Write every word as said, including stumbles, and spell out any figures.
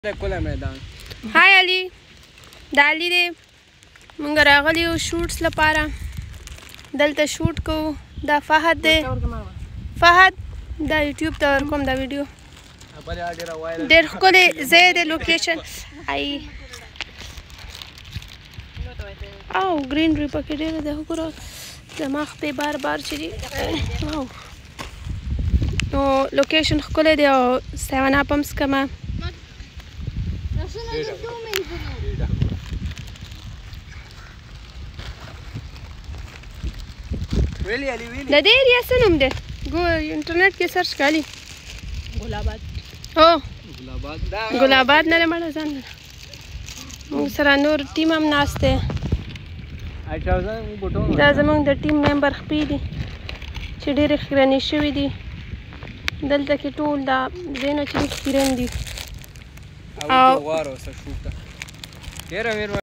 کوله میدان. هاي علي، دا علي دی. مونږ راغلي یو شوټس لپاره، دلته شوټ کوو. دا فهد دی. فهد دا یوټیوب ته ورکوم دا ویډیو. ډېر ښکلی ځای دی، لوکیشن ای او ګرینري پکې ډېره ده. وګوره زما خپې بار بار چې دي او نو لوکیشن ښکلی دی او سیون اپ هم څکمه. د دې ایریا څه نوم دی؟ انټرنیټ کې سرچ کړئ. ګل آباد. هو ګل آباد نه دی مړه ځان نه. موږ سره نور ټیم هم ناست دی. دا زموږ د ټیم ممبر خپې دي چې ډېرې خیرنې شوي دي. دلته کې ټول دا ځایونه چې خیرن دي. او